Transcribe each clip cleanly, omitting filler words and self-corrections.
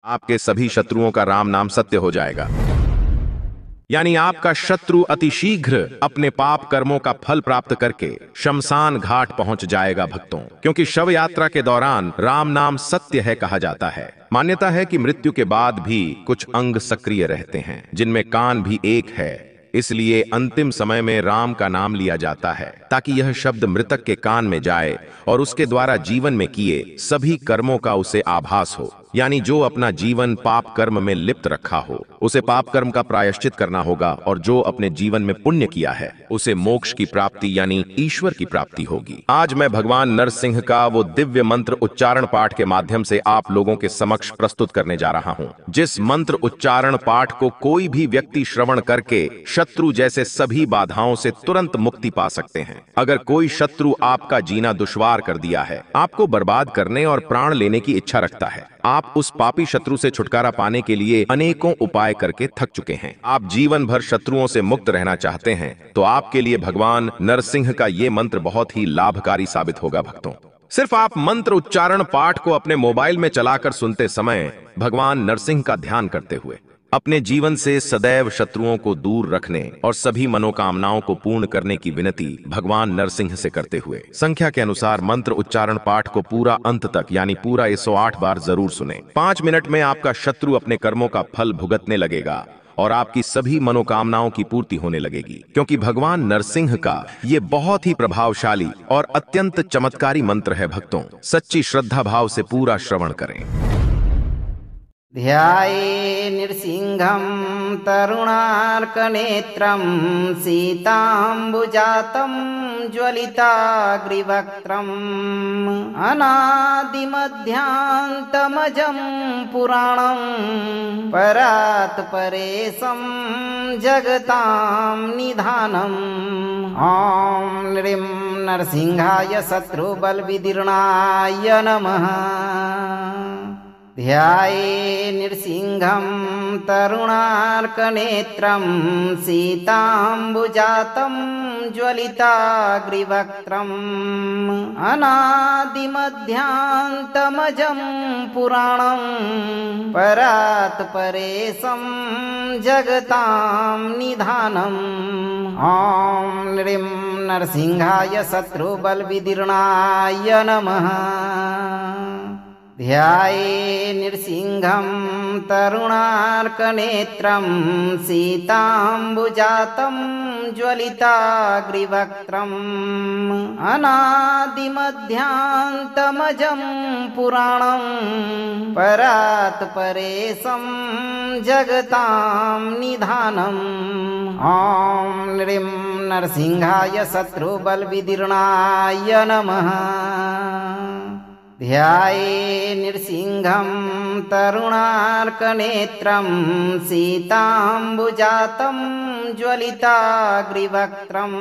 आपके सभी शत्रुओं का राम नाम सत्य हो जाएगा। यानी आपका शत्रु अतिशीघ्र अपने पाप कर्मों का फल प्राप्त करके शमशान घाट पहुंच जाएगा भक्तों, क्योंकि शव यात्रा के दौरान राम नाम सत्य है कहा जाता है। मान्यता है कि मृत्यु के बाद भी कुछ अंग सक्रिय रहते हैं, जिनमें कान भी एक है। इसलिए अंतिम समय में राम का नाम लिया जाता है ताकि यह शब्द मृतक के कान में जाए और उसके द्वारा जीवन में किए सभी कर्मों का उसे आभास हो। यानी जो अपना जीवन पाप कर्म में लिप्त रखा हो उसे पाप कर्म का प्रायश्चित करना होगा, और जो अपने जीवन में पुण्य किया है उसे मोक्ष की प्राप्ति यानी ईश्वर की प्राप्ति होगी। आज मैं भगवान नरसिंह का वो दिव्य मंत्र उच्चारण पाठ के माध्यम से आप लोगों के समक्ष प्रस्तुत करने जा रहा हूँ, जिस मंत्र उच्चारण पाठ को कोई भी व्यक्ति श्रवण करके शत्रु जैसे सभी बाधाओं से तुरंत मुक्ति पा सकते हैं। अगर कोई शत्रु आपका जीना दुश्वार कर दिया है, आपको बर्बाद करने और प्राण लेने की इच्छा रखता है, आप उस पापी शत्रु से छुटकारा पाने के लिए अनेकों उपाय करके थक चुके हैं, आप जीवन भर शत्रुओं से मुक्त रहना चाहते हैं, तो आपके लिए भगवान नरसिंह का ये मंत्र बहुत ही लाभकारी साबित होगा भक्तों। सिर्फ आप मंत्र उच्चारण पाठ को अपने मोबाइल में चलाकर सुनते समय भगवान नरसिंह का ध्यान करते हुए अपने जीवन से सदैव शत्रुओं को दूर रखने और सभी मनोकामनाओं को पूर्ण करने की विनती भगवान नरसिंह से करते हुए संख्या के अनुसार मंत्र उच्चारण पाठ को पूरा अंत तक यानी पूरा 108 बार जरूर सुने। 5 मिनट में आपका शत्रु अपने कर्मों का फल भुगतने लगेगा और आपकी सभी मनोकामनाओं की पूर्ति होने लगेगी, क्योंकि भगवान नरसिंह का ये बहुत ही प्रभावशाली और अत्यंत चमत्कारी मंत्र है भक्तों। सच्ची श्रद्धा भाव से पूरा श्रवण करें। ध्याये नृसिंहं तरुणार्कनेत्रं सीताम्बुजातं ज्वलिताग्रिवक्त्रम् अनादिमध्यान्तमजं पुराणं परात् परेशं जगतां निधानम्। ॐ नृं नरसिंहाय शत्रुबलविदीर्णाय नमः। ध्याये नृसिंहं तरुणार्कनेत्रं सीताम्बुजातं ज्वलिताग्रिवक्त्रम् अनादिमध्यान्तमजं पुराणं परात् परेशं जगतां निधानम्। ॐ नृं नरसिंहाय शत्रुबलविदीर्णाय नमः। ध्याये नृसिंहं तरुणार्कनेत्रं सीताम्बुजातं ज्वलिताग्रिवक्त्रम् अनादिमध्यान्तमजं पुराणं परात् परेशं जगतां निधानम्। ॐ नृं नरसिंहाय शत्रुबलविदीर्णाय नमः। ध्याये नृसिंहं तरुणार्कनेत्रं सीताम्बुजातं ज्वलिताग्रिवक्त्रम्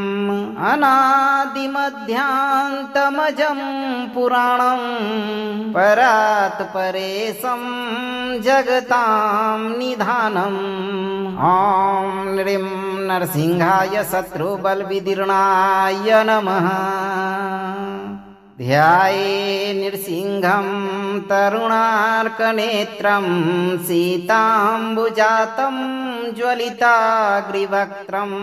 अनादिमध्यान्तमजं पुराणं परात् परेशं जगतां निधानम्। ॐ नृं नरसिंहाय शत्रुबलविदीर्णाय नमः। ध्याये नृसिंहं तरुणार्कनेत्रं सीताम्बुजातं ज्वलिताग्रिवक्त्रम्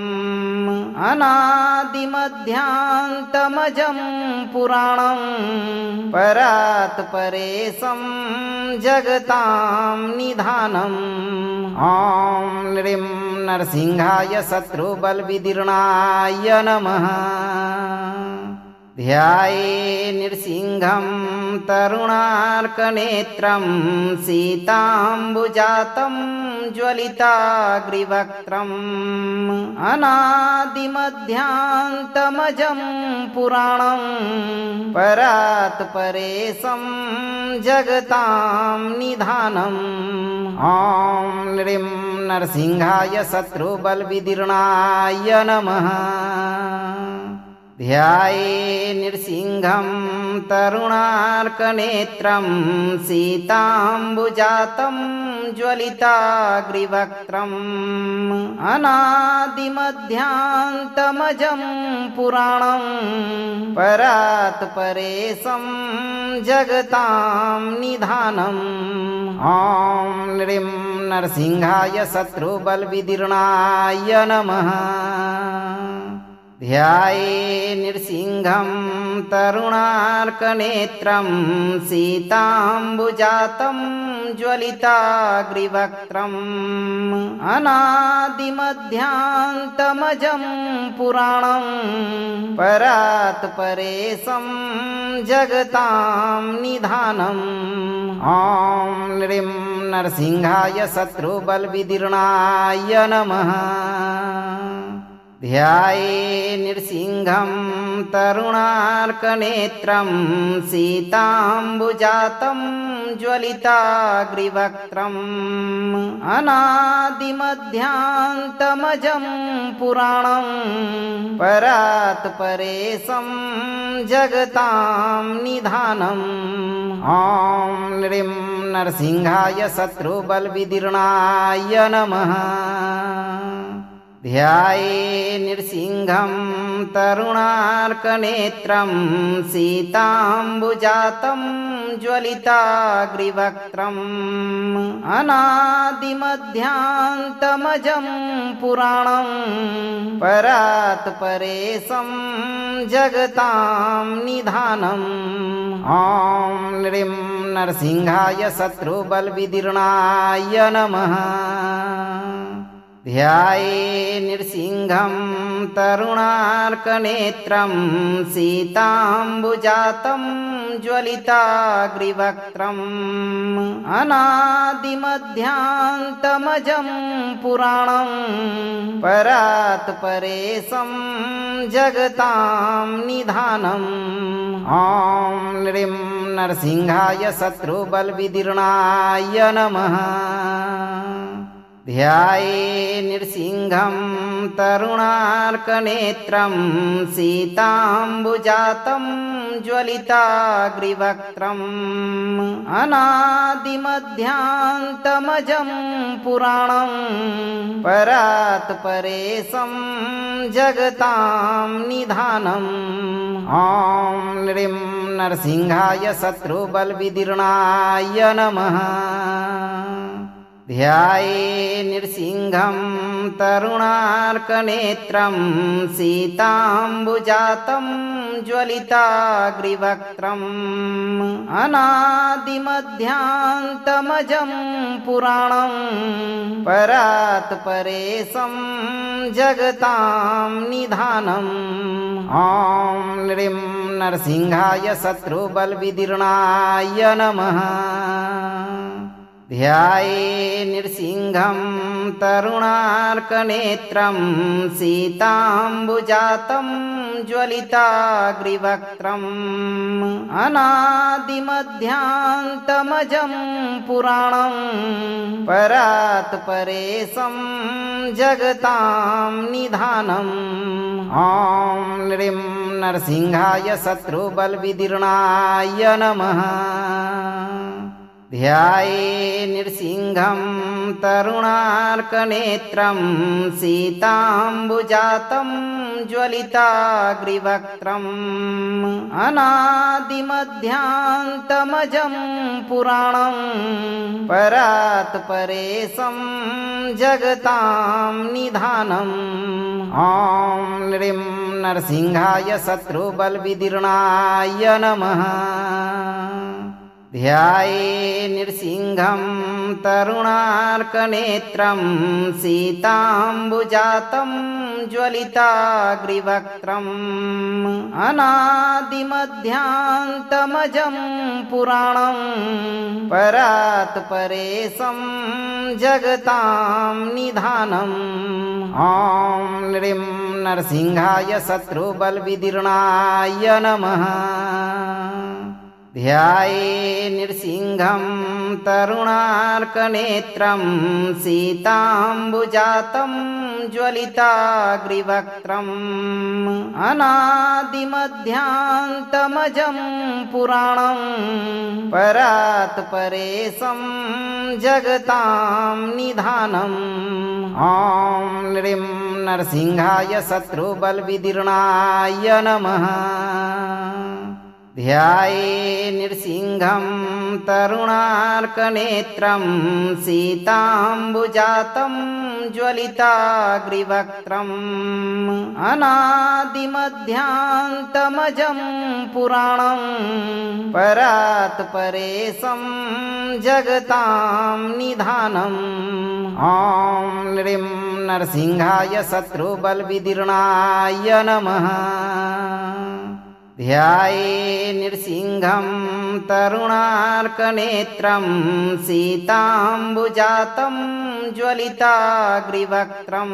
अनादिमध्यान्तमजं पुराणं परात् परेशं जगतां निधानम्। ॐ नृं नरसिंहाय शत्रुबलविदीर्णाय नमः। ध्याये नृसिंहं तरुणार्कनेत्रं सीताम्बुजातं ज्वलिताग्रिवक्त्रम् अनादिमध्यान्तमजं पुराणं परात् परेशं जगतां निधानम्। ॐ नृं नरसिंहाय शत्रुबलविदीर्णाय नमः। ध्याये नृसिंहं तरुणार्कनेत्रं सीताम्बुजातं ज्वलिताग्रिवक्त्रम् अनादिमध्यान्तमजं पुराणं परात् परेशं जगतां निधानम् ॐ नृं नरसिंहाय शत्रुबलविदीर्णाय नमः। ध्याये नृसिंहं तरुणार्कनेत्रं सीताम्बुजातं ज्वलिताग्रिवक्त्रम् अनादिमध्यान्तमजं पुराणं परात् परेशं जगतां निधानम् ॐ नृं नरसिंहाय शत्रुबलविदीर्णाय नमः। ध्याये नृसिंहं तरुणार्कनेत्रं सीताम्बुजातं ज्वलिताग्रिवक्त्रम् अनादिमध्यान्तमजं पुराणं परात् परेशं जगतां निधानम् ॐ नृं नरसिंहाय शत्रुबलविदीर्णाय नमः। ध्याये नृसिंहं तरुणार्कनेत्रं सीताम्बुजातं ज्वलिताग्रिवक्त्रम् अनादिमध्यान्तमजं पुराणं परात् परेशं जगतां निधानम् ॐ नृं नरसिंहाय शत्रुबलविदीर्णाय नमः। ध्याये नृसिंहं तरुणार्कनेत्रं सीताम्बुजातं ज्वलिताग्रिवक्त्रम् अनादिमध्यान्तमजं पुराणं परात् परेशं जगतां निधानम् ॐ नृं नरसिंहाय शत्रुबलविदीर्णाय नमः। ध्याये नृसिंहं तरुणार्कनेत्रं सीताम्बुजातं ज्वलिताग्रिवक्त्रम् अनादिमध्यान्तमजं पुराणं परात् परेशं जगतां निधानम् ॐ नृं नरसिंहाय शत्रुबलविदीर्णाय नमः। ध्याये नृसिंहं तरुणार्कनेत्रं सीताम्बुजातं ज्वलिताग्रिवक्त्रम् अनादिमध्यान्तमजं पुराणं परात् परेशं जगतां निधानम् ॐ नृं नरसिंहाय शत्रुबलविदीर्णाय नमः। ध्याये नृसिंहं तरुणार्कनेत्रं सीताम्बुजातं ज्वलिताग्रिवक्त्रम् अनादिमध्यान्तमजं पुराणं परात् परेशं जगतां निधानम् ॐ नृं नरसिंहाय शत्रुबलविदीर्णाय नमः। ध्याये नृसिंहं तरुणार्कनेत्रं सीताम्बुजातं ज्वलिताग्रिवक्त्रम् अनादिमध्यान्तमजं पुराणं परात् परेशं जगतां निधानम् ॐ नृं नरसिंहाय शत्रुबलविदीर्णाय नमः। ध्याये नृसिंहं तरुणार्कनेत्रं सीताम्बुजातं ज्वलिताग्रिवक्त्रम् अनादिमध्यान्तमजं पुराणं परात् परेशं जगतां निधानम् ॐ नृं नरसिंहाय शत्रुबलविदीर्णाय नमः। ध्याये नृसिंहं तरुणार्कनेत्रं सीताम्बुजातं ज्वलिताग्रिवक्त्रम् अनादिमध्यान्तमजं पुराणं परात् परेशं जगतां निधानम् ॐ नृं नरसिंहाय शत्रुबलविदीर्णाय नमः। ध्याये नृसिंहं तरुणार्कनेत्रं सीताम्बुजातं ज्वलिताग्रिवक्त्रम् अनादिमध्यान्तमजं पुराणं परात् परेशं जगतां निधानम् ॐ नृं नरसिंहाय शत्रुबलविदीर्णाय नमः। ध्याये नृसिंहं तरुणार्कनेत्रं सीताम्बुजातं ज्वलिताग्रिवक्त्रम्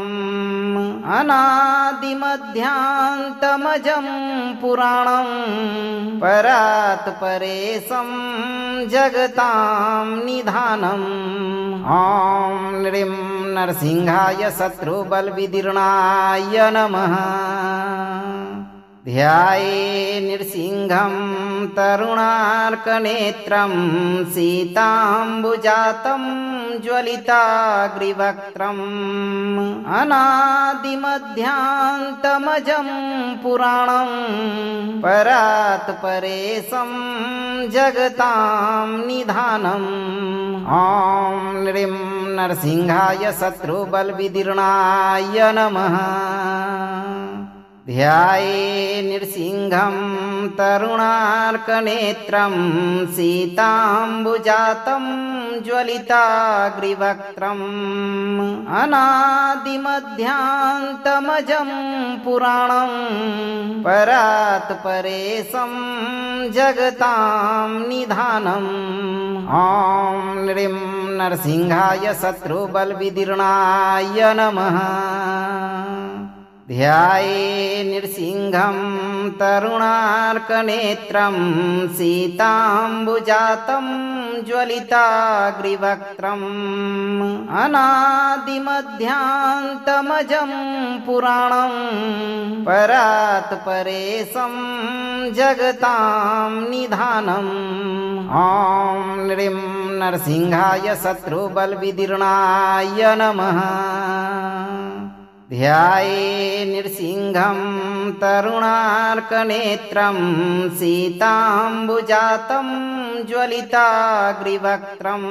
अनादिमध्यान्तमजं पुराणं परात् परेशं जगतां निधानम् ॐ नृं नरसिंहाय शत्रुबलविदीर्णाय नमः। ध्याये नृसिंहं तरुणार्कनेत्रं सीताम्बुजातं ज्वलिताग्रिवक्त्रम् अनादिमध्यान्तमजं पुराणं परात् परेशं जगतां निधानम् ॐ नृं नरसिंहाय शत्रुबलविदीर्णाय नमः। ध्याये नृसिंहं तरुणार्कनेत्रं सीताम्बुजातं ज्वलिताग्रिवक्त्रम् अनादिमध्यान्तमजं पुराणं परात् परेशं जगतां निधानम् ॐ नृं नरसिंहाय शत्रुबलविदीर्णाय नमः। ध्याये नृसिंहं तरुणार्कनेत्रं सीताम्बुजातं ज्वलिताग्रिवक्त्रम् अनादिमध्यान्तमजं पुराणं परात् परेशं जगतां निधानम् ॐ नृं नरसिंहाय शत्रुबलविदीर्णाय नमः। ध्याये नृसिंहं तरुणार्कनेत्रं सीताम्बुजातं ज्वलिताग्रिवक्त्रम्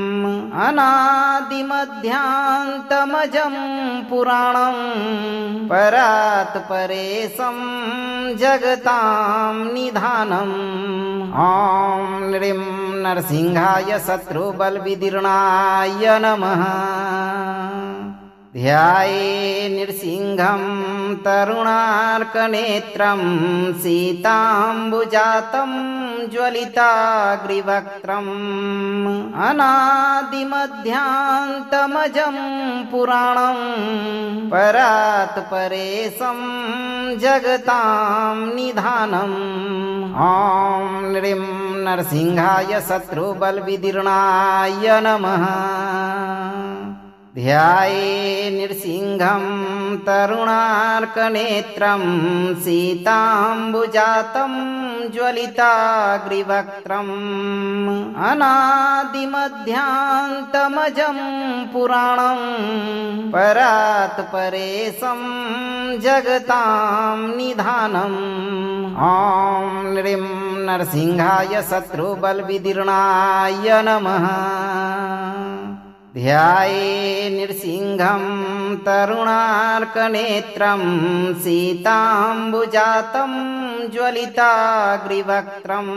अनादिमध्यान्तमजं पुराणं परात् परेशं जगतां निधानम् ॐ नृं नरसिंहाय शत्रुबलविदीर्णाय नमः। ध्याये नृसिंहं तरुणार्कनेत्रं सीताम्बुजातं ज्वलिताग्रिवक्त्रम् अनादिमध्यान्तमजं पुराणं परात् परेशं जगतां निधानम् ॐ नृं नरसिंहाय शत्रुबलविदीर्णाय नमः। ध्याये नृसिंहं तरुणार्कनेत्रं सीताम्बुजातं ज्वलिताग्रिवक्त्रम् अनादिमध्यान्तमजं पुराणं परात् परेशं जगतां निधानम् ॐ नृं नरसिंहाय शत्रुबलविदीर्णाय नमः। ध्याये नृसिंहं तरुणार्कनेत्रं सीताम्बुजातं ज्वलिताग्रिवक्त्रम्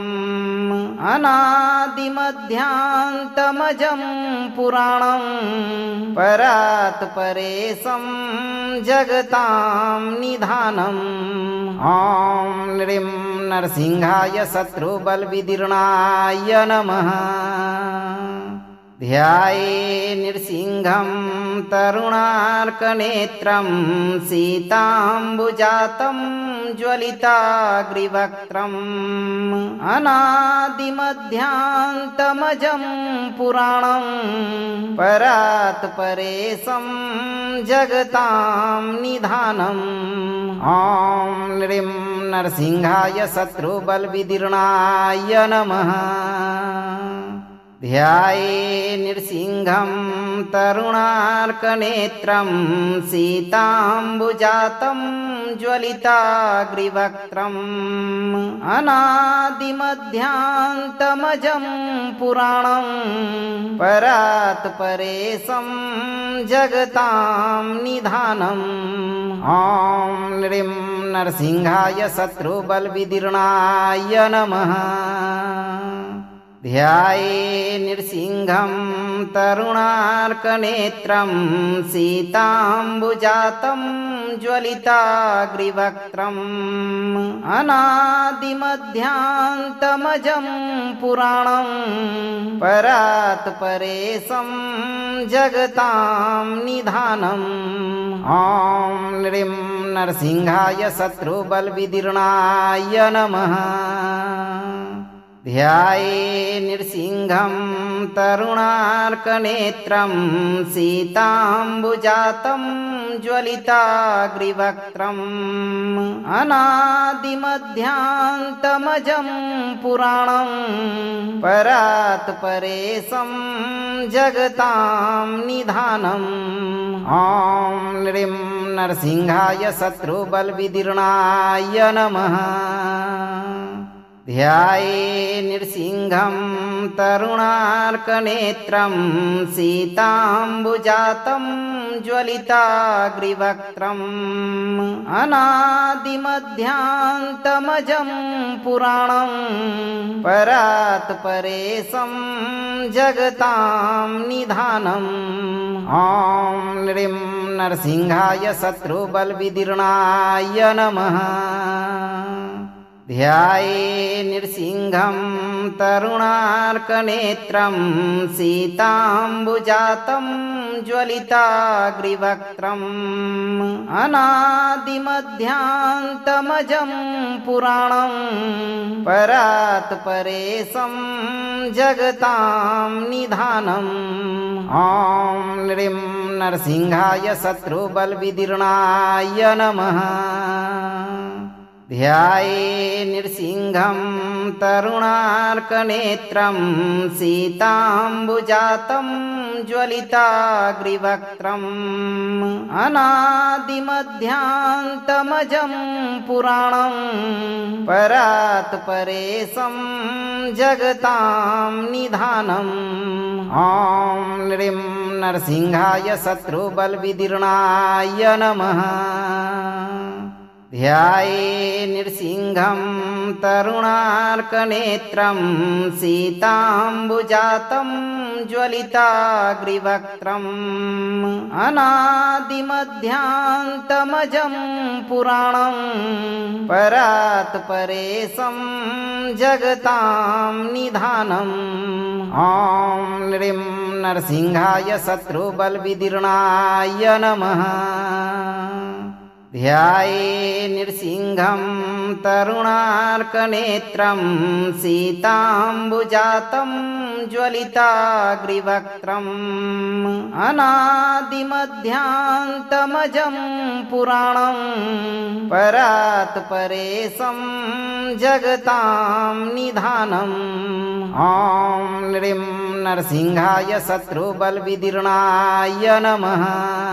अनादिमध्यान्तमजं पुराणं परात् परेशं जगतां निधानम् ॐ नृं नरसिंहाय शत्रुबलविदीर्णाय नमः। ध्याये नृसिंहं तरुणार्कनेत्रं सीताम्बुजातं ज्वलिताग्रिवक्त्रम् अनादिमध्यान्तमजं पुराणं परात् परेशं जगतां निधानम् ॐ नृं नरसिंहाय शत्रुबलविदीर्णाय नमः। ध्याये नृसिंहं तरुणार्कनेत्रं सीताम्बुजातं ज्वलिताग्रिवक्त्रम् अनादिमध्यान्तमजं पुराणं परात् परेशं जगतां निधानम् ॐ नृं नरसिंहाय शत्रुबलविदीर्णाय नमः। ध्याये नृसिंहं तरुणार्कनेत्रं सीताम्बुजातं ज्वलिताग्रिवक्त्रम् अनादिमध्यान्तमजं पुराणं परात् परेशं जगतां निधानम् ॐ नृं नरसिंहाय शत्रुबलविदीर्णाय नमः। ध्याये नृसिंहं तरुणार्कनेत्रं सीताम्बुजातं ज्वलिताग्रिवक्त्रम् अनादिमध्यान्तमजं पुराणं परात् परेशं जगतां निधानम् ॐ नृं नरसिंहाय शत्रुबलविदीर्णाय नमः। ध्याये नृसिंहं तरुणार्कनेत्रं सीताम्बुजातं ज्वलिताग्रिवक्त्रम् अनादिमध्यान्तमजं पुराणं परात् परेशं जगतां निधानम् ॐ नृं नरसिंहाय शत्रुबलविदीर्णाय नमः। ध्याये नृसिंहं तरुणार्कनेत्रं सीताम्बुजातं ज्वलिताग्रिवक्त्रम् अनादिमध्यान्तमजं पुराणं परात् परेशं जगतां निधानम् ॐ नृं नरसिंहाय शत्रुबलविदीर्णाय नमः। ध्याये नृसिंहं तरुणार्कनेत्रं सीताम्बुजातं ज्वलिताग्रिवक्त्रम् अनादिमध्यान्तमजं पुराणं परात् परेशं जगतां निधानम् ॐ नृं नरसिंहाय शत्रुबलविदीर्णाय नमः। ध्याये नृसिंहं तरुणार्कनेत्रं सीताम्बुजातं ज्वलिताग्रिवक्त्रम् अनादिमध्यान्तमजं पुराणं परात् परेशं जगतां निधानम् ॐ नृं नरसिंहाय शत्रुबलविदीर्णाय नमः। ध्याये नृसिंहं तरुणार्कनेत्रं सीताम्बुजातं ज्वलिताग्रिवक्त्रम् अनादिमध्यान्तमजं पुराणं परात् परेशं जगतां निधानम् ॐ नृं नरसिंहाय शत्रुबलविदीर्णाय नमः।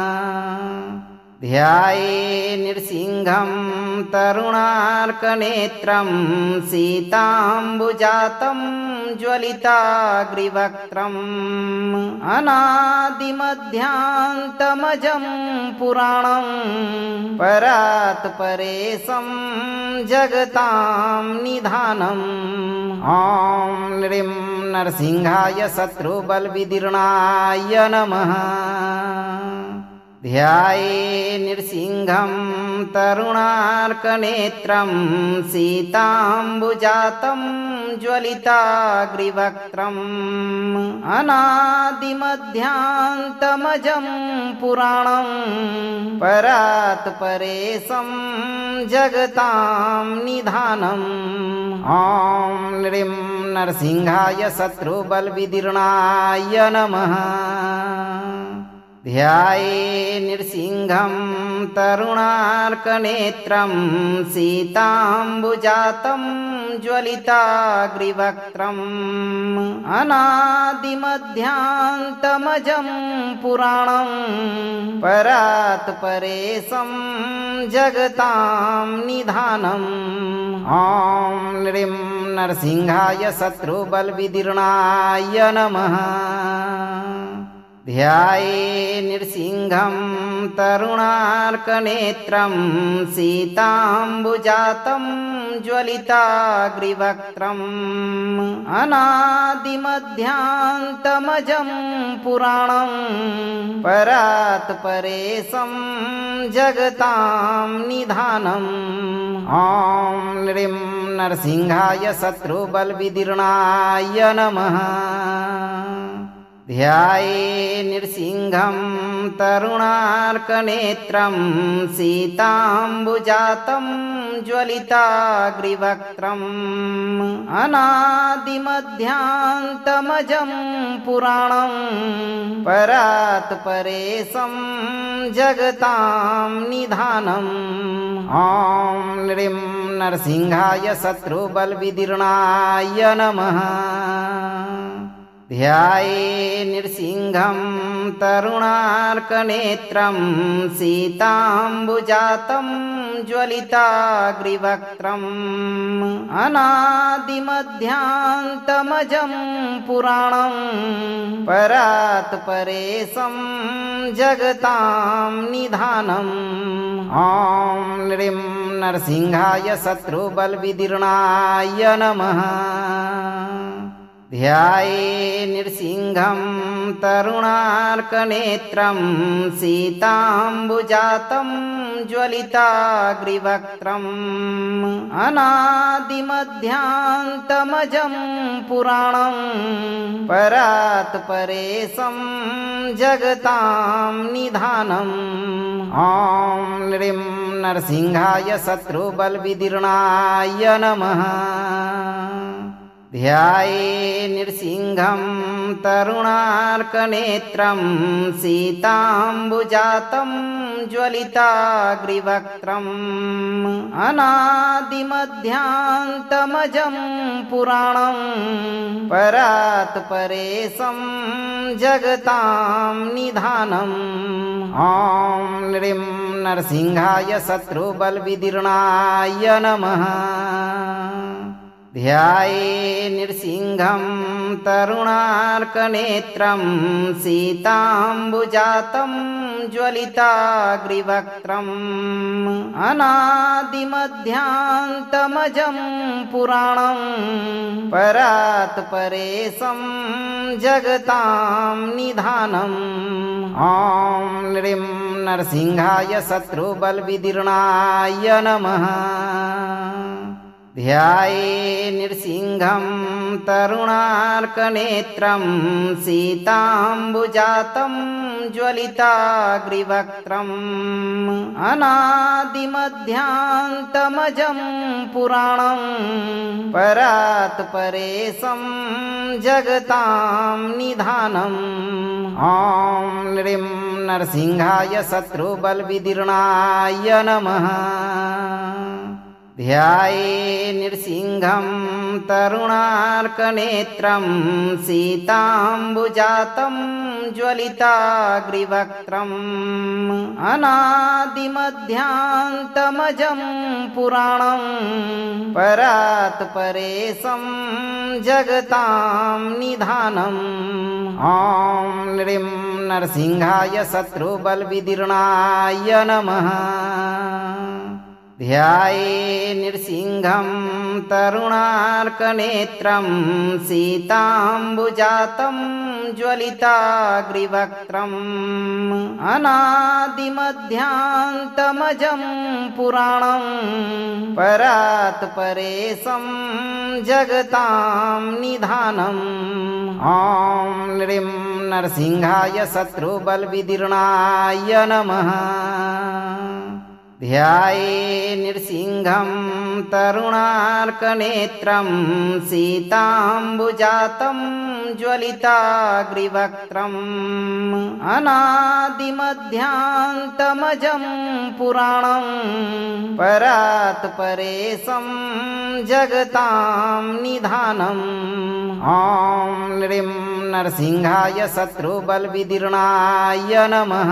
ध्याये नृसिंहं तरुणार्कनेत्रं सीताम्बुजातं ज्वलिताग्रिवक्त्रम् अनादिमध्यान्तमजं पुराणं परात् परेशं जगतां निधानम् ॐ नृं नरसिंहाय शत्रुबलविदीर्णाय नमः। ध्याये नृसिंहं तरुणार्कनेत्रं सीताम्बुजातं ज्वलिताग्रिवक्त्रम् अनादिमध्यान्तमजं पुराणं परात् परेशं जगतां निधानम् ॐ नृं नरसिंहाय शत्रुबलविदीर्णाय नमः। ध्याये नृसिंहं तरुणार्कनेत्रं सीताम्बुजातं ज्वलिताग्रिवक्त्रम् अनादिमध्यान्तमजं पुराणं परात् परेशं जगतां निधानम् ॐ नृं नरसिंहाय शत्रुबलविदीर्णाय नमः। ध्याये नृसिंहं तरुणार्कनेत्रं सीताम्बुजातं ज्वलिताग्रिवक्त्रम् अनादिमध्यान्तमजं पुराणं परात् परेशं जगतां निधानम् ॐ नृं नरसिंहाय शत्रुबलविदीर्णाय नमः। ध्याये नृसिंहं तरुणार्कनेत्रं सीताम्बुजातं ज्वलिताग्रिवक्त्रम् अनादिमध्यान्तमजं पुराणं परात् परेशं जगतां निधानम् ॐ नृं नरसिंहाय शत्रुबलविदीर्णाय नमः। ध्याये नृसिंहं तरुणार्कनेत्रं सीताम्बुजातं ज्वलिताग्रिवक्त्रम् अनादिमध्यान्तमजं पुराणं परात् परेशं जगतां निधानम् ॐ नृं नरसिंहाय शत्रुबलविदीर्णाय नमः। ध्याये नृसिंहं तरुणार्कनेत्रं सीताम्बुजातं ज्वलिताग्रिवक्त्रम् अनादिमध्यान्तमजं पुराणं परात् परेशं जगतां निधानम् ॐ नृं नरसिंहाय शत्रुबलविदीर्णाय नमः। ध्याये नृसिंहं तरुणार्कनेत्रं सीताम्बुजातं ज्वलिताग्रिवक्त्रम् अनादिमध्यान्तमजं पुराणं परात् परेशं जगतां निधानम् ॐ नृं नरसिंहाय शत्रुबलविदीर्णाय नमः। ध्याये नृसिंहं तरुणार्कनेत्रं सीताम्बुजातं ज्वलिताग्रिवक्त्रम् अनादिमध्यान्तमजं पुराणं परात् परेशं जगतां निधानम् ॐ नृं नरसिंहाय शत्रुबलविदीर्णाय नमः। ध्याये नृसिंहं तरुणार्कनेत्रं सीताम्बुजातं ज्वलिताग्रिवक्त्रम् अनादिमध्यान्तमजं पुराणं परात् परेशं जगतां निधानम् ॐ नृं नरसिंहाय शत्रुबलविदीर्णाय नमः। ध्याये नृसिंहं तरुणार्कनेत्रं सीताम्बुजातं ज्वलिताग्रिवक्त्रम् अनादिमध्यान्तमजं पुराणं परात् परेशं जगतां निधानम् ॐ नृं नरसिंहाय शत्रुबलविदीर्णाय नमः। ध्याये नृसिंहं तरुणार्कनेत्रं सीताम्बुजातं ज्वलिताग्रिवक्त्रम् अनादिमध्यान्तमजं पुराणं परात् परेशं जगतां निधानम् ॐ नृं नरसिंहाय शत्रुबलविदीर्णाय नमः। ध्याये नृसिंहं तरुणार्कनेत्रं सीताम्बुजातं ज्वलिताग्रिवक्त्रम् अनादिमध्यान्तमजं पुराणं परात् परेशं जगतां निधानम् ॐ नृं नरसिंहाय शत्रुबलविदीर्णाय नमः।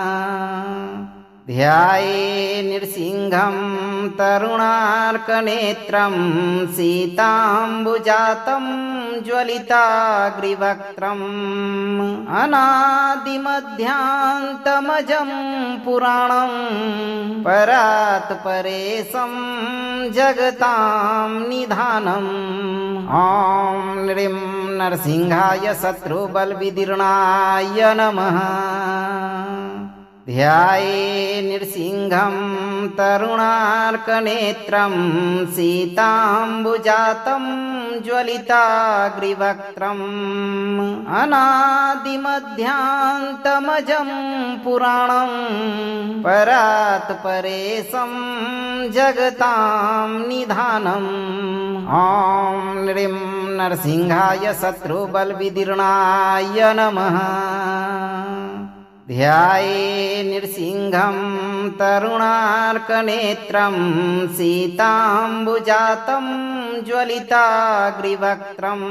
ध्याये नृसिंहं तरुणार्कनेत्रं सीताम्बुजातं ज्वलिताग्रिवक्त्रम् अनादिमध्यान्तमजं पुराणं परात् परेशं जगतां निधानम् ॐ नृं नरसिंहाय शत्रुबलविदीर्णाय नमः। ध्याये नृसिंहं तरुणार्कनेत्रं सीताम्बुजातं ज्वलिताग्रिवक्त्रम् अनादिमध्यान्तमजं पुराणं परात् परेशं जगतां निधानम् ॐ नृं नरसिंहाय शत्रुबलविदीर्णाय नमः। ध्याये नृसिंहं तरुणार्कनेत्रं सीताम्बुजातं ज्वलिताग्रिवक्त्रम्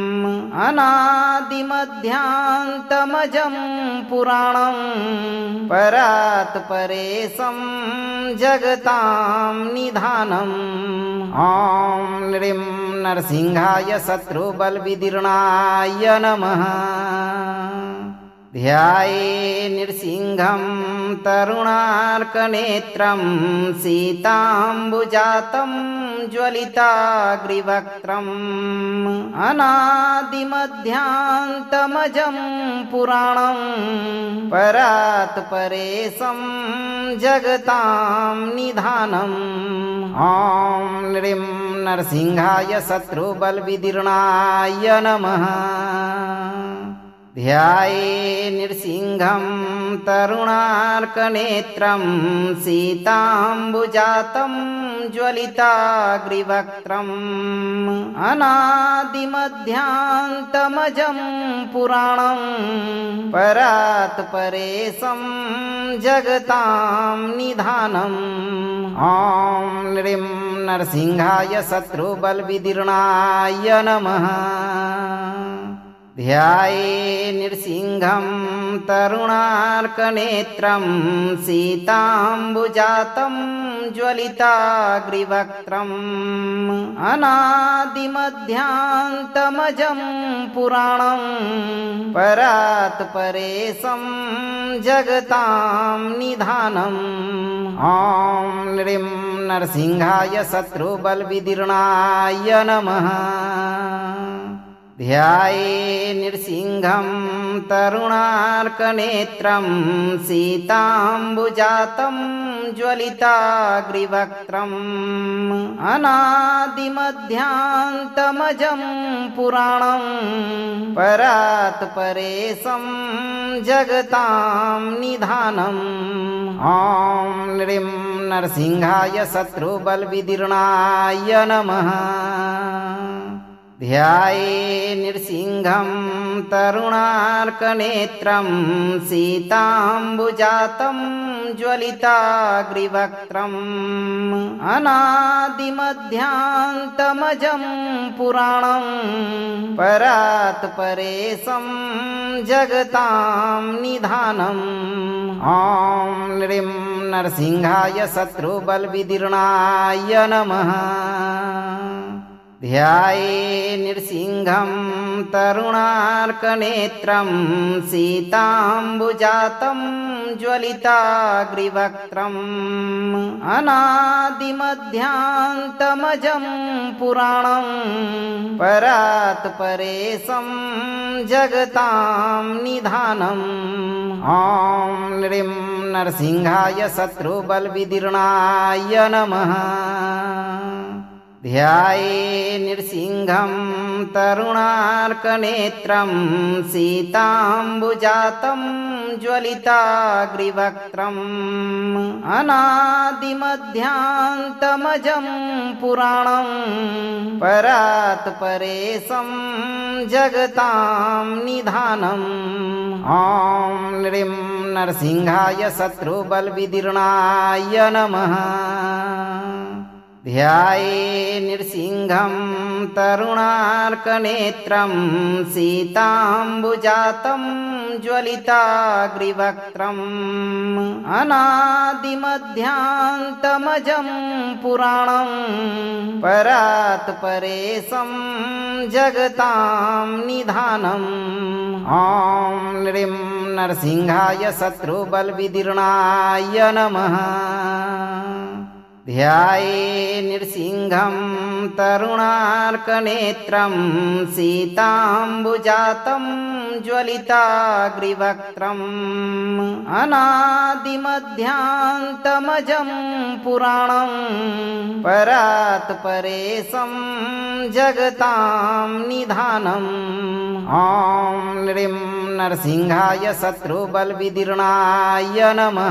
अनादिमध्यान्तमजं पुराणं परात् परेशं जगतां निधानम् ॐ नृं नरसिंहाय शत्रुबलविदीर्णाय नमः। ध्याये नृसिंहं तरुणार्कनेत्रं सीताम्बुजातं ज्वलिताग्रिवक्त्रम् अनादिमध्यान्तमजं पुराणं परात् परेशं जगतां निधानम् ॐ नृं नरसिंहाय शत्रुबलविदीर्णाय नमः। ध्याये नृसिंहं तरुणार्कनेत्रं सीताम्बुजातं ज्वलिताग्रिवक्त्रम् अनादिमध्यान्तमजं पुराणं परात् परेशं जगतां निधानम् ॐ नृं नरसिंहाय शत्रुबलविदीर्णाय नमः। ध्याये नृसिंहं तरुणार्कनेत्रं सीताम्बुजातं ज्वलिताग्रिवक्त्रम् अनादिमध्यान्तमजं पुराणं परात् परेशं जगतां निधानम् ॐ नृं नरसिंहाय शत्रुबलविदीर्णाय नमः। ध्याये नृसिंहं तरुणार्कनेत्रं सीताम्बुजातं ज्वलिताग्रिवक्त्रम् अनादिमध्यान्तमजं पुराणं परात् परेशं जगतां निधानम् ॐ नृं नरसिंहाय शत्रुबलविदीर्णाय नमः। ध्याये नृसिंहं तरुणार्कनेत्रं सीताम्बुजातं ज्वलिताग्रिवक्त्रम् अनादिमध्यान्तमजं पुराणं परात् परेशं जगतां निधानम् ॐ नृं नरसिंहाय शत्रुबलविदीर्णाय नमः। ध्याये नृसिंहं तरुणार्कनेत्रं सीताम्बुजातं ज्वलिताग्रिवक्त्रम् अनादिमध्यान्तमजं पुराणं परात् परेशं जगतां निधानम् ॐ नृं नरसिंहाय शत्रुबलविदीर्णाय नमः। ध्याये नृसिंहं तरुणार्कनेत्रं सीताम्बुजातं ज्वलिताग्रिवक्त्रम् अनादिमध्यान्तमजं पुराणं परात् परेशं जगतां निधानम् ॐ नृं नरसिंहाय शत्रुबलविदीर्णाय नमः। ध्याये नृसिंहं तरुणार्कनेत्रं सीताम्बुजातं ज्वलिताग्रिवक्त्रम् अनादिमध्यान्तमजं पुराणं परात् परेशं जगतां निधानम् ॐ नृं नरसिंहाय शत्रुबलविदीर्णाय नमः। ध्याये नृसिंहं तरुणार्कनेत्रं सीताम्बुजातं ज्वलिताग्रिवक्त्रम् अनादिमध्यान्तमजं पुराणं परात् परेशं जगतां निधानम् ॐ नृं नरसिंहाय शत्रुबलविदीर्णाय नमः।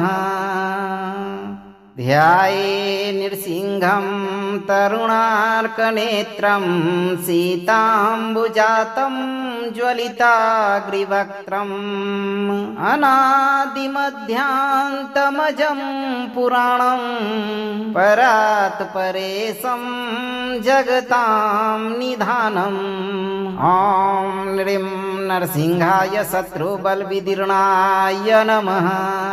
ध्याये नृसिंहं तरुणार्कनेत्रं सीताम्बुजातं ज्वलिताग्रिवक्त्रम् अनादिमध्यान्तमजं पुराणं परात् परेशं जगतां निधानम् ॐ नृं नरसिंहाय शत्रुबलविदीर्णाय नमः।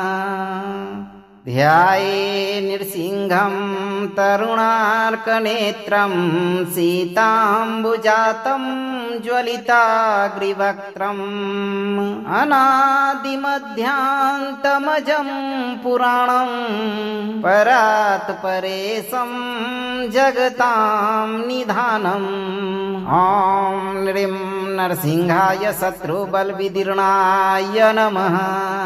ध्याये नृसिंहं तरुणार्कनेत्रं सीताम्बुजातं ज्वलिताग्रिवक्त्रम् अनादिमध्यान्तमजं पुराणं परात् परेशं जगतां निधानम् ॐ नृं नरसिंहाय शत्रुबलविदीर्णाय नमः।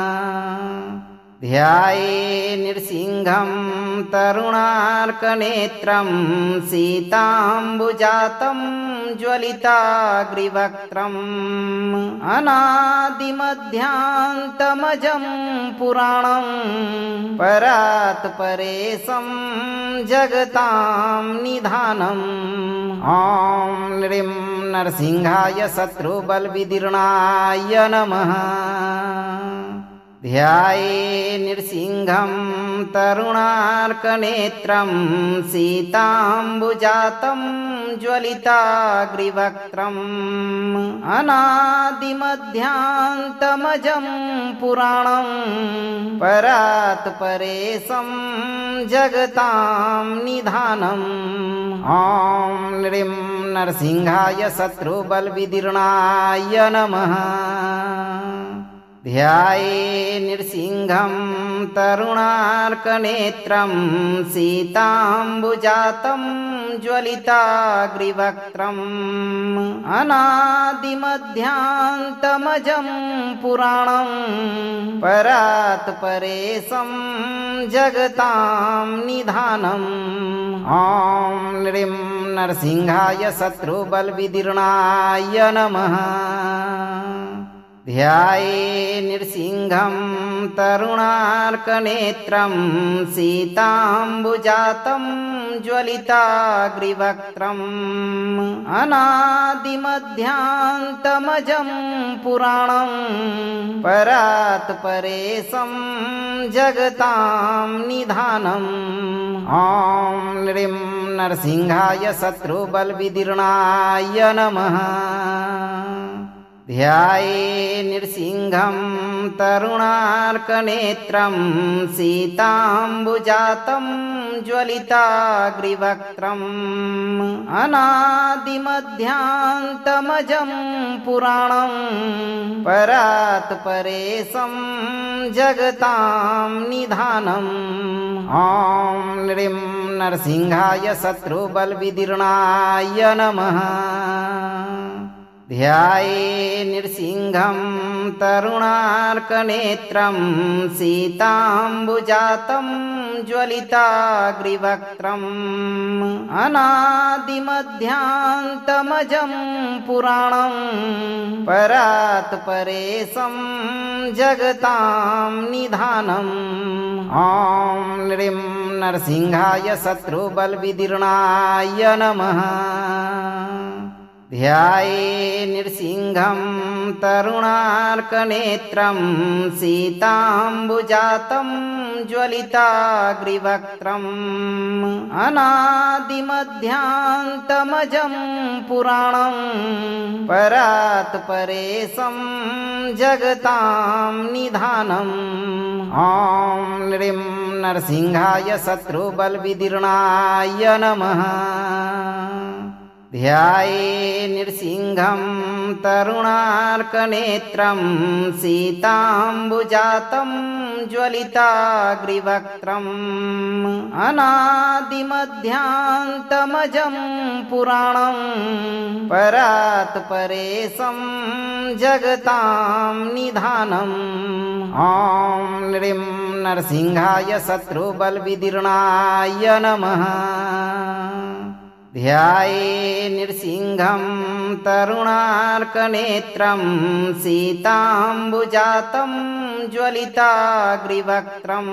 ध्याये नृसिंहं तरुणार्कनेत्रं सीताम्बुजातं ज्वलिताग्रिवक्त्रम् अनादिमध्यान्तमजं पुराणं परात् परेशं जगतां निधानम् ॐ नृं नरसिंहाय शत्रुबलविदीर्णाय नमः। ध्याये नृसिंहं तरुणार्कनेत्रं सीताम्बुजातं ज्वलिताग्रिवक्त्रम् अनादिमध्यान्तमजं पुराणं परात् परेशं जगतां निधानम् ॐ नृं नरसिंहाय शत्रुबलविदीर्णाय नमः। ध्याये नृसिंहं तरुणार्कनेत्रं सीताम्बुजातं ज्वलिताग्रिवक्त्रम् अनादिमध्यान्तमजं पुराणं परात् परेशं जगतां निधानम् ॐ नृं नरसिंहाय शत्रुबलविदीर्णाय नमः। ध्याये नृसिंहं तरुणार्कनेत्रं सीताम्बुजातं ज्वलिताग्रिवक्त्रम् अनादिमध्यान्तमजं पुराणं परात् परेशं जगतां निधानम् ॐ नृं नरसिंहाय शत्रुबलविदीर्णाय नमः। ध्याये नृसिंहं तरुणार्कनेत्रं सीताम्बुजातं ज्वलिताग्रिवक्त्रम् अनादिमध्यान्तमजं पुराणं परात् परेशं जगतां निधानम् ॐ नृं नरसिंहाय शत्रुबलविदीर्णाय नमः। ध्याये नृसिंहं तरुणार्कनेत्रं सीताम्बुजातं ज्वलिताग्रिवक्त्रम् अनादिमध्यान्तमजं पुराणं परात् परेशं जगतां निधानम् ॐ नृं नरसिंहाय शत्रुबलविदीर्णाय नमः। ध्याये नृसिंहं तरुणार्कनेत्रं सीताम्बुजातं ज्वलिताग्रिवक्त्रम् अनादिमध्यान्तमजं पुराणं परात् परेशं जगतां निधानम् ॐ नृं नरसिंहाय शत्रुबलविदीर्णाय नमः। ध्याये नृसिंहं तरुणार्कनेत्रं सीताम्बुजातं ज्वलिताग्रिवक्त्रम् अनादिमध्यान्तमजं पुराणं परात् परेशं जगतां निधानम् ॐ नृं नरसिंहाय शत्रुबलविदीर्णाय नमः। ध्याये नृसिंहं तरुणार्कनेत्रं सीताम्बुजातं ज्वलिताग्रिवक्त्रम्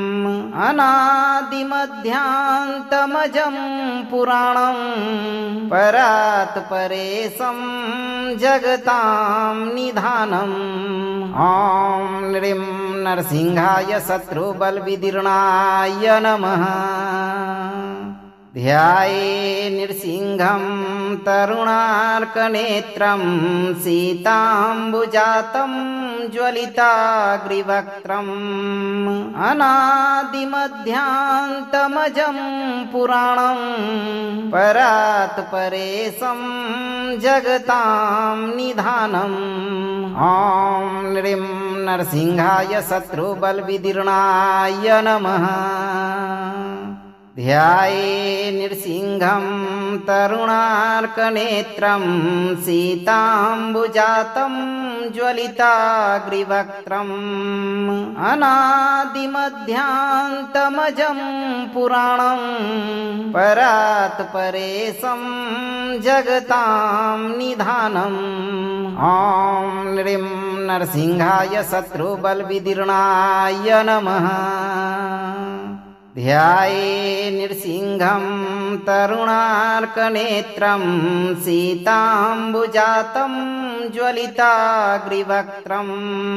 अनादिमध्यान्तमजं पुराणं परात् परेशं जगतां निधानम् ॐ नृं नरसिंहाय शत्रुबलविदीर्णाय नमः। ध्याये नृसिंहं तरुणार्कनेत्रं सीताम्बुजातं ज्वलिताग्रिवक्त्रम् अनादिमध्यान्तमजं पुराणं परात् परेशं जगतां निधानम् ॐ नृं नरसिंहाय शत्रुबलविदीर्णाय नमः। ध्याये नृसिंहं तरुणार्कनेत्रं सीताम्बुजातं ज्वलिताग्रिवक्त्रम् अनादिमध्यान्तमजं पुराणं परात् परेशं जगतां निधानम् ॐ नृं नरसिंहाय शत्रुबलविदीर्णाय नमः। ध्याये नृसिंहं तरुणार्कनेत्रं सीताम्बुजातं ज्वलिताग्रिवक्त्रम्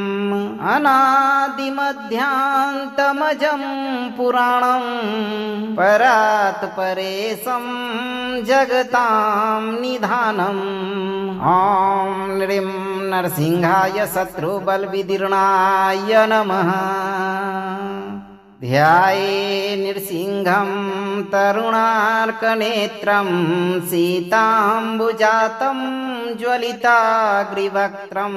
अनादिमध्यान्तमजं पुराणं परात् परेशं जगतां निधानम् ॐ नृं नरसिंहाय शत्रुबलविदीर्णाय नमः। ध्याये नृसिंहं तरुणार्कनेत्रं सीताम्बुजातं ज्वलिताग्रिवक्त्रम्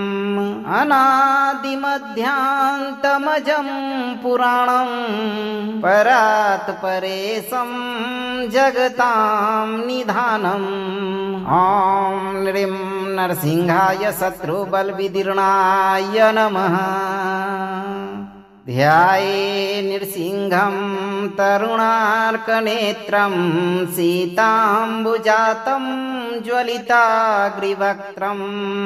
अनादिमध्यान्तमजं पुराणं परात् परेशं जगतां निधानम् ॐ नृं नरसिंहाय शत्रुबलविदीर्णाय नमः। ध्याये नृसिंहं तरुणार्कनेत्रं सीताम्बुजातं ज्वलिताग्रिवक्त्रम्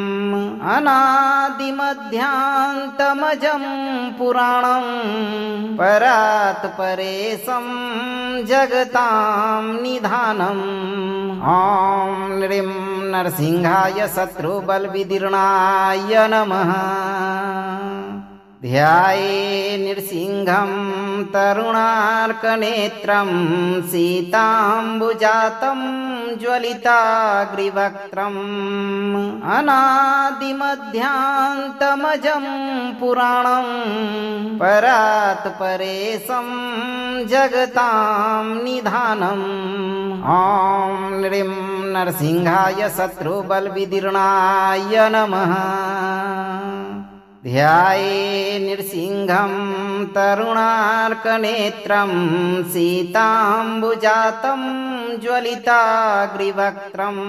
अनादिमध्यान्तमजं पुराणं परात् परेशं जगतां निधानम् ॐ नृं नरसिंहाय शत्रुबलविदीर्णाय नमः। ध्याये नृसिंहं तरुणार्कनेत्रं सीताम्बुजातं ज्वलिताग्रिवक्त्रम् अनादिमध्यान्तमजं पुराणं परात् परेशं जगतां निधानम् ॐ नृं नरसिंहाय शत्रुबलविदीर्णाय नमः। ध्याये नृसिंहं तरुणार्कनेत्रं सीताम्बुजातं ज्वलिताग्रिवक्त्रम्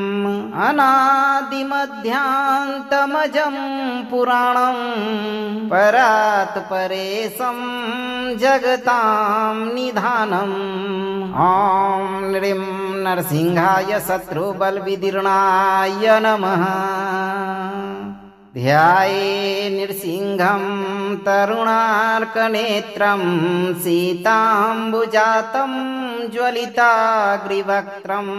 अनादिमध्यान्तमजं पुराणं परात् परेशं जगतां निधानम् ॐ नृं नरसिंहाय शत्रुबलविदीर्णाय नमः। ध्याये नृसिंहं तरुणार्कनेत्रं सीताम्बुजातं ज्वलिताग्रिवक्त्रम्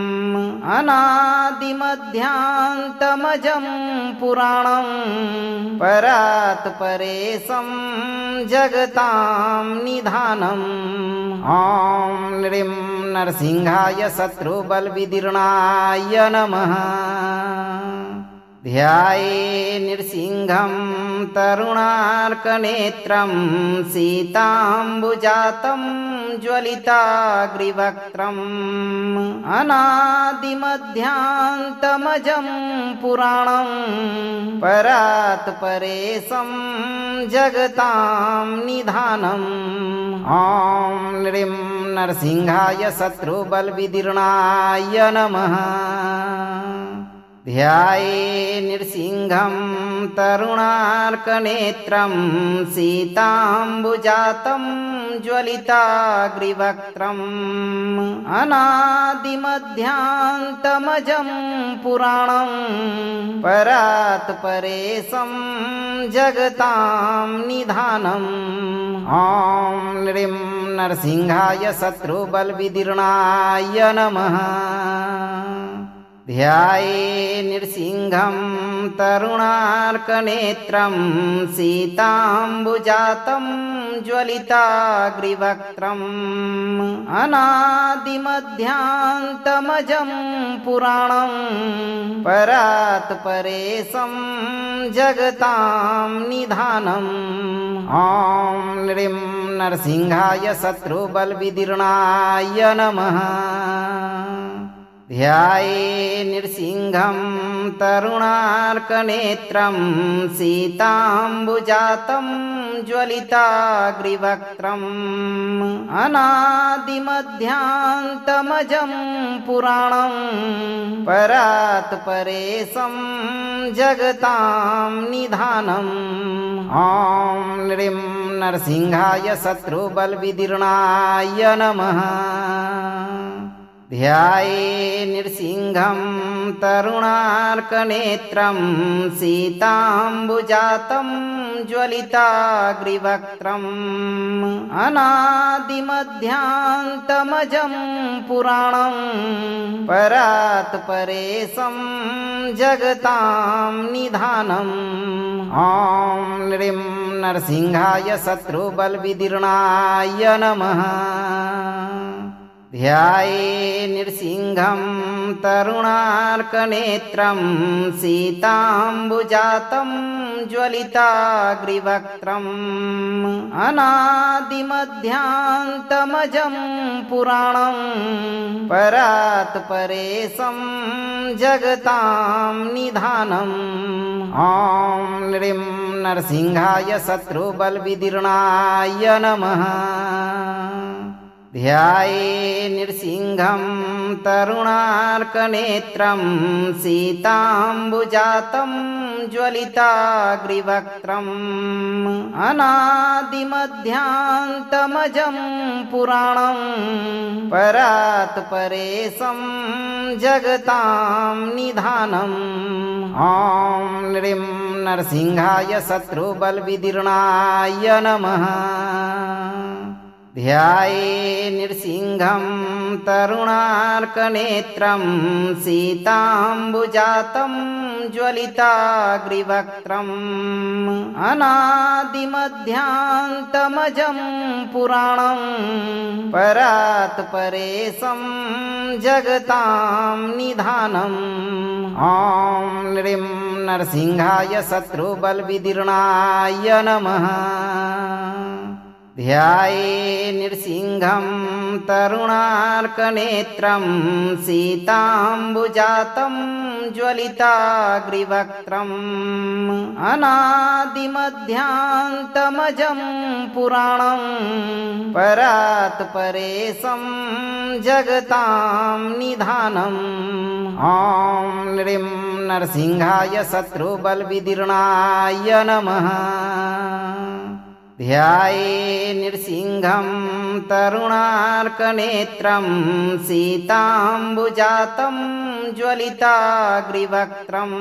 अनादिमध्यान्तमजं पुराणं परात् परेशं जगतां निधानम् ॐ नृं नरसिंहाय शत्रुबलविदीर्णाय नमः। ध्याये नृसिंहं तरुणार्कनेत्रं सीताम्बुजातं ज्वलिताग्रिवक्त्रम् अनादिमध्यान्तमजं पुराणं परात् परेशं जगतां निधानम् ॐ नृं नरसिंहाय शत्रुबलविदीर्णाय नमः। ध्याये नृसिंहं तरुणार्कनेत्रं सीताम्बुजातं ज्वलिताग्रिवक्त्रम् अनादिमध्यान्तमजं पुराणं परात् परेशं जगतां निधानम् ॐ नृं नरसिंहाय शत्रुबलविदीर्णाय नमः। ध्याये नृसिंहं तरुणार्कनेत्रं सीताम्बुजातं ज्वलिताग्रिवक्त्रम् अनादिमध्यान्तमजं पुराणं परात् परेशं जगतां निधानम् ॐ नृं नरसिंहाय शत्रुबलविदीर्णाय नमः। ध्याये नृसिंहं तरुणार्कनेत्रं सीताम्बुजातं ज्वलिताग्रिवक्त्रम् अनादिमध्यान्तमजं पुराणं परात् परेशं जगतां निधानम् ॐ नृं नरसिंहाय शत्रुबलविदीर्णाय नमः। ध्याये नृसिंहं तरुणार्कनेत्रं सीताम्बुजातं ज्वलिताग्रिवक्त्रम् अनादिमध्यान्तमजं पुराणं परात् परेशं जगतां निधानम् ॐ नृं नरसिंहाय शत्रुबलविदीर्णाय नमः। ध्याये नृसिंहं तरुणार्कनेत्रं सीताम्बुजातं ज्वलिताग्रिवक्त्रम् अनादिमध्यान्तमजं पुराणं परात् परेशं जगतां निधानम् ॐ नृं नरसिंहाय शत्रुबलविदीर्णाय नमः। ध्याये नृसिंहं तरुणार्कनेत्रं सीताम्बुजातं ज्वलिताग्रिवक्त्रम् अनादिमध्यान्तमजं पुराणं परात् परेशं जगतां निधानम् ॐ नृं नरसिंहाय शत्रुबलविदीर्णाय नमः। ध्याये नृसिंहं तरुणार्कनेत्रं सीताम्बुजातं ज्वलिताग्रिवक्त्रम् अनादिमध्यान्तमजं पुराणं परात् परेशं जगतां निधानम् ॐ नृं नरसिंहाय शत्रुबलविदीर्णाय नमः। ध्याये नृसिंहं तरुणार्कनेत्रं सीताम्बुजातं ज्वलिताग्रिवक्त्रम् अनादिमध्यान्तमजं पुराणं परात् परेशं जगतां निधानम् ॐ नृं नरसिंहाय शत्रुबलविदीर्णाय नमः। ध्याये नृसिंहं तरुणार्कनेत्रं सीताम्बुजातं ज्वलिताग्रिवक्त्रम्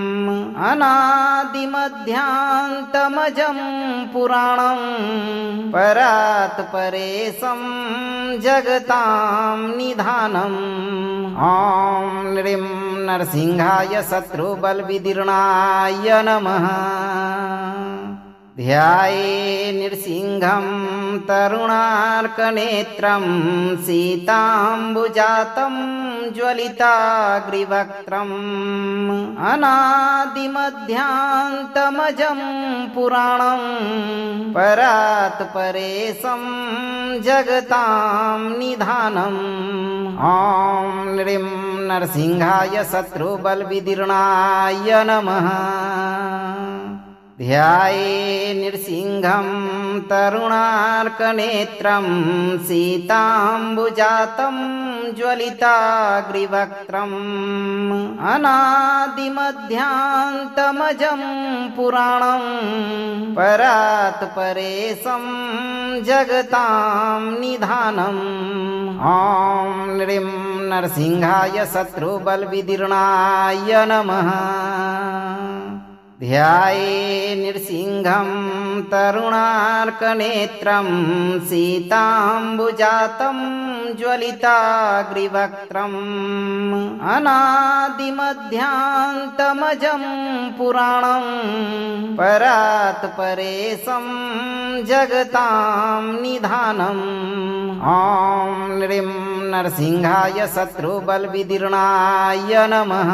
अनादिमध्यान्तमजं पुराणं परात् परेशं जगतां निधानम् ॐ नृं नरसिंहाय शत्रुबलविदीर्णाय नमः। ध्याये नृसिंहं तरुणार्कनेत्रं सीताम्बुजातं ज्वलिताग्रिवक्त्रम् अनादिमध्यान्तमजं पुराणं परात् परेशं जगतां निधानम् ॐ नृं नरसिंहाय शत्रुबलविदीर्णाय नमः। ध्याये नृसिंहं तरुणार्कनेत्रं सीताम्बुजातं ज्वलिताग्रिवक्त्रम् अनादिमध्यान्तमजं पुराणं परात् परेशं जगतां निधानम् ॐ नृं नरसिंहाय शत्रुबलविदीर्णाय नमः। ध्याये नृसिंहं तरुणार्कनेत्रं सीताम्बुजातं ज्वलिताग्रिवक्त्रम् अनादिमध्यान्तमजं पुराणं परात् परेशं जगतां निधानम् ॐ नृं नरसिंहाय शत्रुबलविदीर्णाय नमः।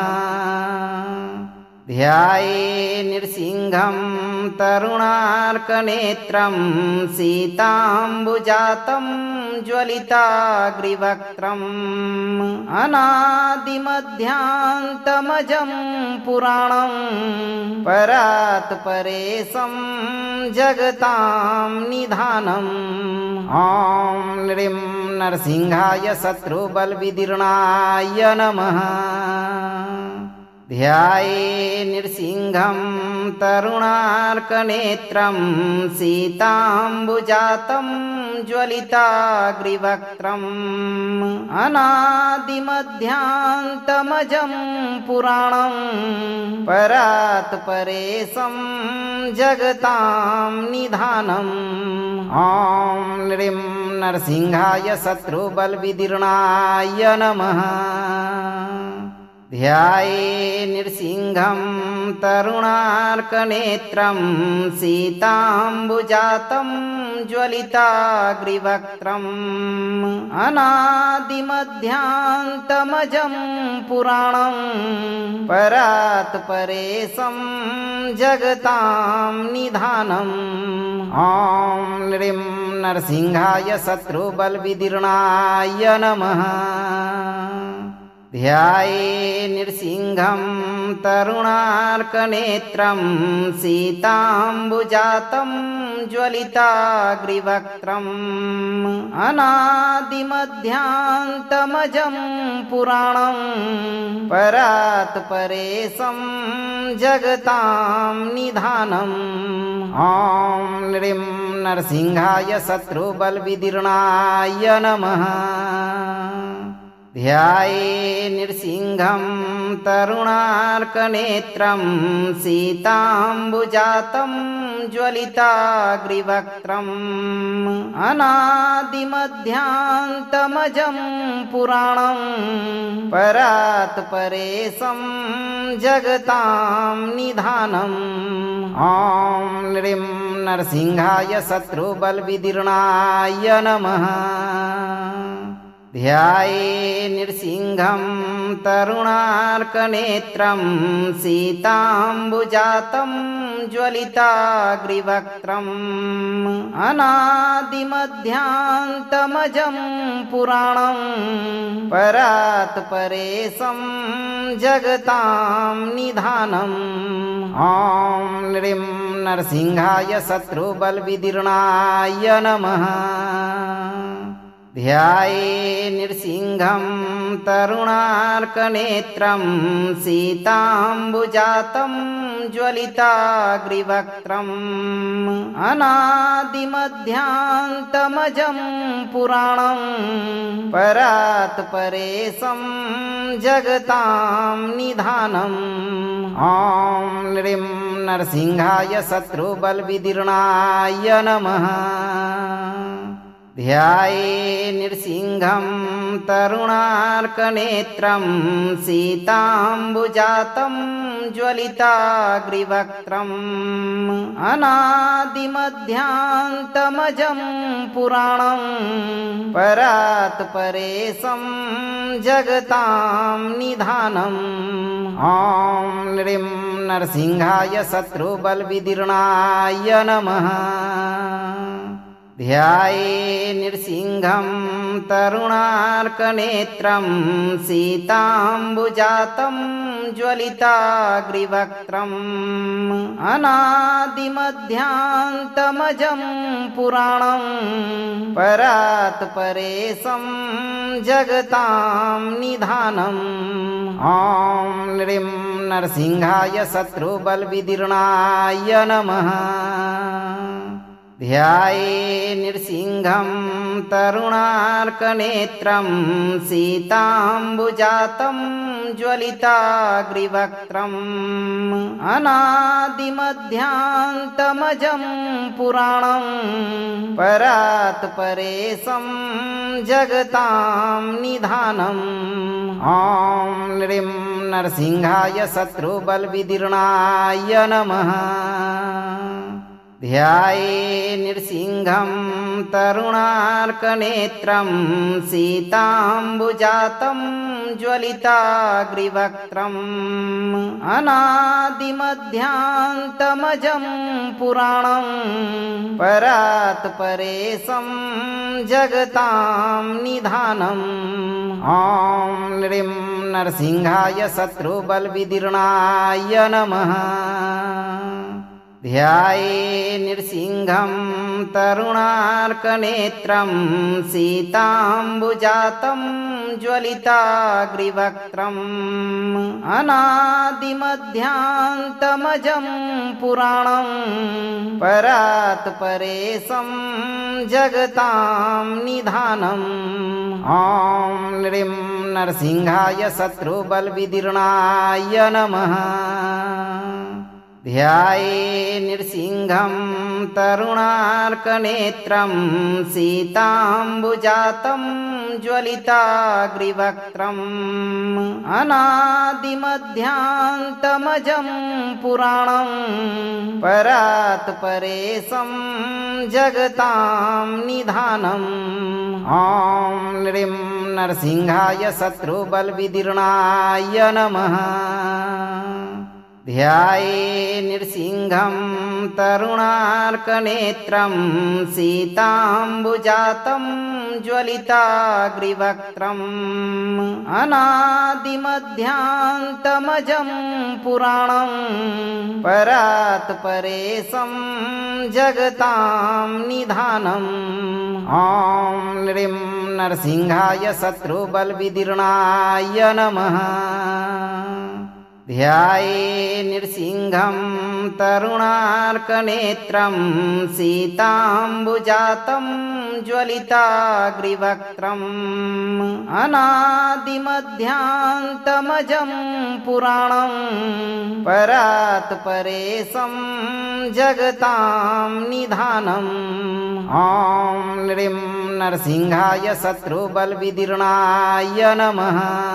ध्याये नृसिंहं तरुणार्कनेत्रं सीताम्बुजातं ज्वलिताग्रिवक्त्रम् अनादिमध्यान्तमजं पुराणं परात् परेशं जगतां निधानम् ॐ नृं नरसिंहाय शत्रुबलविदीर्णाय नमः। ध्याये नृसिंहं तरुणार्कनेत्रं सीताम्बुजातं ज्वलिताग्रिवक्त्रम् अनादिमध्यान्तमजं पुराणं परात् परेशं जगतां निधानम् ॐ नृं नरसिंहाय शत्रुबलविदीर्णाय नमः। ध्याये नृसिंहं तरुणार्कनेत्रं सीताम्बुजातं ज्वलिताग्रिवक्त्रम् अनादिमध्यान्तमजं पुराणं परात् परेशं जगतां निधानम् ॐ नृं नरसिंहाय शत्रुबलविदीर्णाय नमः। ध्याये नृसिंहं तरुणार्कनेत्रं सीताम्बुजातं ज्वलिताग्रिवक्त्रम् अनादिमध्यान्तमजं पुराणं परात् परेशं जगतां निधानम् ॐ नृं नरसिंहाय शत्रुबलविदीर्णाय नमः। ध्याये नृसिंहं तरुणार्कनेत्रं सीताम्बुजातं ज्वलिताग्रिवक्त्रम् अनादिमध्यान्तमजं पुराणं परात् परेशं जगतां निधानम् ॐ नृं नरसिंहाय शत्रुबलविदीर्णाय नमः। ध्याये नृसिंहं तरुणार्कनेत्रं सीताम्बुजातं ज्वलिताग्रिवक्त्रम् अनादिमध्यान्तमजं पुराणं परात् परेशं जगतां निधानम् ॐ नृं नरसिंहाय शत्रुबलविदीर्णाय नमः। ध्याये नृसिंहं तरुणार्कनेत्रं सीताम्बुजातं ज्वलिताग्रिवक्त्रम् अनादिमध्यान्तमजं पुराणं परात् परेशं जगतां निधानम् ॐ नृं नरसिंहाय शत्रुबलविदीर्णाय नमः। ध्याये नृसिंहं तरुणार्कनेत्रं सीताम्बुजातं ज्वलिताग्रिवक्त्रम् अनादिमध्यान्तमजं पुराणं परात् परेशं जगतां निधानम् ॐ नृं नरसिंहाय शत्रुबलविदीर्णाय नमः। ध्याये नृसिंहं तरुणार्कनेत्रं सीताम्बुजातं ज्वलिताग्रिवक्त्रम् अनादिमध्यान्तमजं पुराणं परात् परेशं जगतां निधानम् ॐ नृं नरसिंहाय शत्रुबलविदीर्णाय नमः। ध्याये नृसिंहं तरुणार्कनेत्रं सीताम्बुजातं ज्वलिताग्रिवक्त्रम् अनादिमध्यान्तमजं पुराणं परात् परेशं जगतां निधानम् ॐ नृं नरसिंहाय शत्रुबलविदीर्णाय नमः। ध्याये नृसिंहं तरुणार्कनेत्रं सीताम्बुजातं ज्वलिताग्रिवक्त्रम् अनादिमध्यान्तमजं पुराणं परात् परेशं जगतां निधानम् ॐ नृं नरसिंहाय शत्रुबलविदीर्णाय नमः। ध्याये नृसिंहं तरुणार्कनेत्रं सीताम्बुजातं ज्वलिताग्रिवक्त्रम् अनादिमध्यान्तमजं पुराणं परात् परेशं जगतां निधानम् ॐ नृं नरसिंहाय शत्रुबलविदीर्णाय नमः। ध्याये नृसिंहं तरुणार्कनेत्रं सीताम्बुजातं ज्वलिताग्रिवक्त्रम् अनादिमध्यान्तमजं पुराणं परात् परेशं जगतां निधानम् ॐ नृं नरसिंहाय शत्रुबलविदीर्णाय नमः। ध्याये नृसिंहं तरुणार्कनेत्रं सीताम्बुजातं ज्वलिताग्रिवक्त्रम् अनादिमध्यान्तमजं पुराणं परात् परेशं जगतां निधानम् ॐ नृं नरसिंहाय शत्रुबलविदीर्णाय नमः। ध्याये नृसिंहं तरुणार्कनेत्रं सीताम्बुजातं ज्वलिताग्रिवक्त्रम् अनादिमध्यान्तमजं पुराणं परात् परेशं जगतां निधानम् ॐ नृं नरसिंहाय शत्रुबलविदीर्णाय नमः।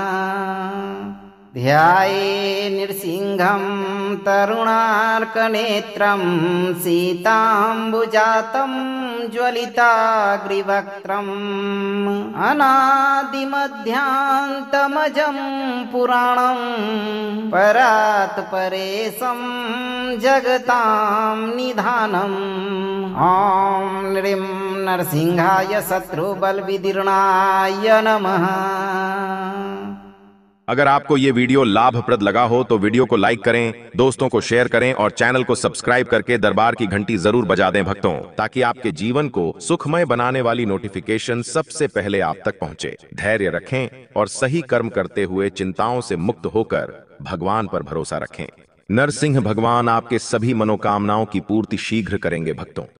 ध्याये नृसिंहं तरुणार्कनेत्रं सीताम्बुजातं ज्वलिताग्रिवक्त्रम् अनादिमध्यान्तमजं पुराणं परात् परेशं जगतां निधानम् ॐ नृं नरसिंहाय शत्रुबलविदीर्णाय नमः। अगर आपको ये वीडियो लाभप्रद लगा हो तो वीडियो को लाइक करें, दोस्तों को शेयर करें और चैनल को सब्सक्राइब करके दरबार की घंटी जरूर बजा दें भक्तों, ताकि आपके जीवन को सुखमय बनाने वाली नोटिफिकेशन सबसे पहले आप तक पहुंचे। धैर्य रखें और सही कर्म करते हुए चिंताओं से मुक्त होकर भगवान पर भरोसा रखें। नरसिंह भगवान आपके सभी मनोकामनाओं की पूर्ति शीघ्र करेंगे भक्तों।